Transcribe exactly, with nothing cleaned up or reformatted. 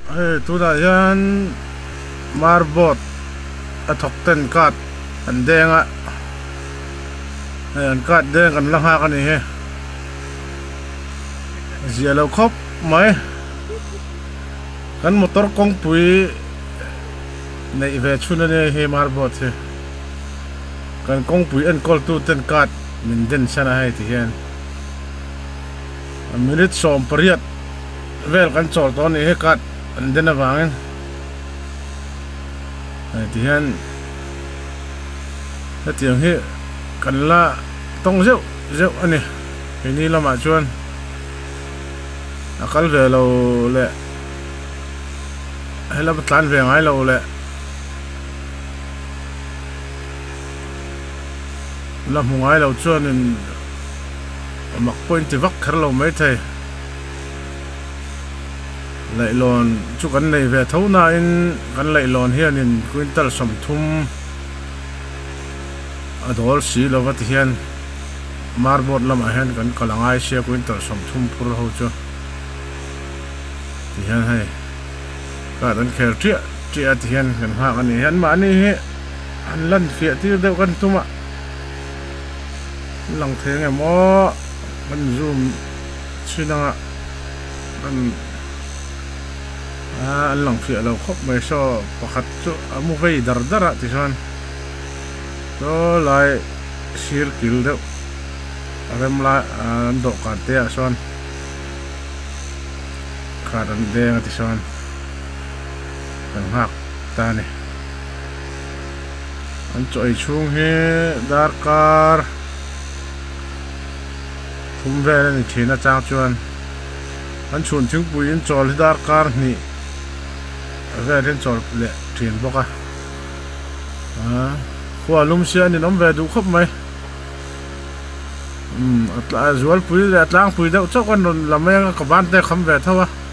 Hey, tu da yan marbot athok ten kat an denga an kat deng kan lang ha kan ni he zia lo khop mai kan motor kong pui nei ve chuna ne he marbot he kan kong pui an kol tu ten kat min den sana hai ti hian a minute som pariat vel kan chol ton ni he kat an den awangin ai ti hian ta tiang hi kan la tong zeu zeu ani ini lama chuan akal ve lo le hela batlan ve ngai lo le la mungai lo chuan in mak point vak khar lo mai thai lại lon chú cắn này về thấu na in cắn lại lon hiền in quintal sầm thum ở đó xí lo vật hiền marbot làm hiền cắn cả lang ai xe quintal sầm thum pur hậu cho hiền hay cả đàn khéo trịa trịa hiền cắn hoa cắn này hiền mà anh ấy anh lần phía thì đâu cắn thum ạ lòng thế ngày mò cắn zoom suy năng ạ cắn à anh lòng phía lâu khóc mấy so pakhat cho amu vây dar dar thì sao đó lại sir kill đâu em lại anh độ cả té sao cả anh đen thì sao anh hạc ta này anh chọi chung he dar car thum về này chỉ là trang chuan anh chuồn tiếng bùi anh chọi dar car này về đến chỗ lệ truyền bốc à, à, qua lum xe thì nó về đủ khắp mấy, um, at là dual pui là tlang pui đâu chắc con làm mấy cái ban tay không về thôi à.